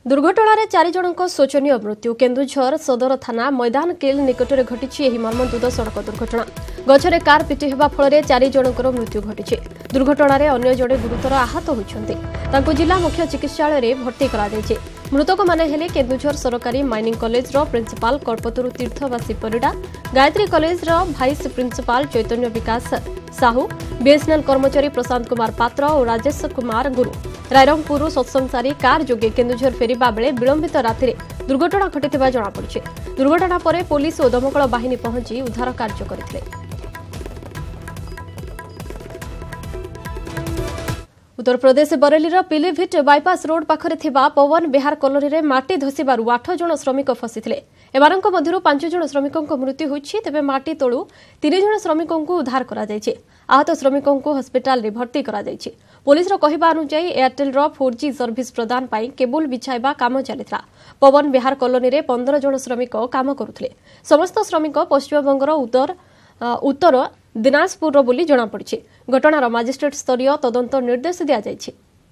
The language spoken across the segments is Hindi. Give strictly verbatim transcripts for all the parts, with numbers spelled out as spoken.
दुर्घटना चारि जनक शोचनीय मृत्यु केन्दुझर सदर थाना मैदान केल निकट में घटी मर्मन्तुद सड़क दुर्घटना गछरे कार पिटी हेबा फल चारि जनकर मृत्यु घटी दुर्घटना अन्य जड़े गुरुतर आहत होती जिला मुख्य चिकित्सालय भर्ती कर मृतक माने हेले केन्दुझर सरकारी माइनिंग कॉलेज रो प्रिंसिपाल कल्पतरु तीर्थवासी परिडा गायत्री कॉलेज रो vice principal Chaitanya Bikash Sahu BSNL कर्मचारी प्रशांत कुमार पात्र और राजेश कुमार गुरु रायरंगपुर सत्संग सारी कार जोगे केन्दुझर फेरिबा बेले विलंबित राति दुर्घटना घटिथिबा जणा पड़िछि। दुर्घटना पर पुलिस और दमकल बाहिनी पहुंची उद्धार कार्य करथिले। उत्तर प्रदेश बरेलीर पिलीभिट बाईपास रोड पाखरे थिबा पवन बिहार कॉलोनी रे माटी धसीबारु आठ जण श्रमिक फसिथिले। एमानक मध्यरु पांच जण श्रमिकक मृत्यु होइछि तेबे माटी तळु तीन जण श्रमिकक उद्धार करा जायछि। आहत श्रमिकक हस्पिटाल रे भर्ती करा जायछि। पुलिस रो कहिबा अनुसार एयरटेल रो फोर जी सर्विस प्रदान पाई केबल बिछाइबा काम चलितला। पवन बिहार कॉलोनी रे पंद्रह जण श्रमिक काम करुथिले। समस्त श्रमिक पश्चिमबंगर उत्तर उत्तर दिनाजपुर बोली जना पड़ी। घटनार मजिस्ट्रेट स्तरीय तदंत निर्देश दिया जायछि।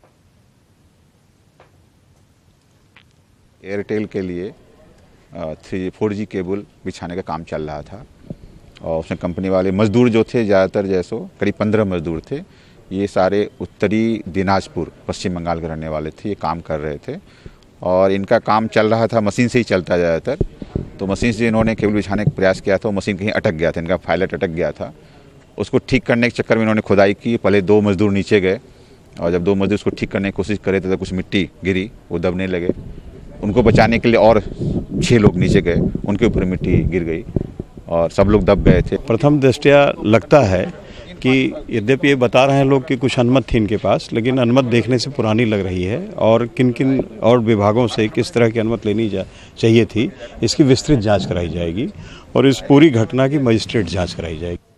एयरटेल के लिए थ्री फोर जी केबल बिछाने का काम चल रहा था और उसमें कंपनी वाले मजदूर जो थे ज़्यादातर जैसो करीब पंद्रह मजदूर थे। ये सारे उत्तरी दिनाजपुर पश्चिम बंगाल के रहने वाले थे। ये काम कर रहे थे और इनका काम चल रहा था मशीन से ही चलता ज़्यादातर। तो मशीन से इन्होंने केबल बिछाने का प्रयास किया था, मशीन कहीं अटक गया था, इनका पायलट अटक गया था। उसको ठीक करने के चक्कर में इन्होंने खुदाई की। पहले दो मजदूर नीचे गए और जब दो मजदूर उसको ठीक करने की कोशिश करे थे तो कुछ मिट्टी गिरी, वो दबने लगे। उनको बचाने के लिए और छः लोग नीचे गए, उनके ऊपर मिट्टी गिर गई और सब लोग दब गए थे। प्रथम दृष्टया लगता है कि यद्यपि ये बता रहे हैं लोग कि कुछ अनुमति थी इनके पास, लेकिन अनुमति देखने से पुरानी लग रही है और किन किन और विभागों से किस तरह की अनुमति लेनी जा चाहिए थी, इसकी विस्तृत जांच कराई जाएगी और इस पूरी घटना की मजिस्ट्रेट जांच कराई जाएगी।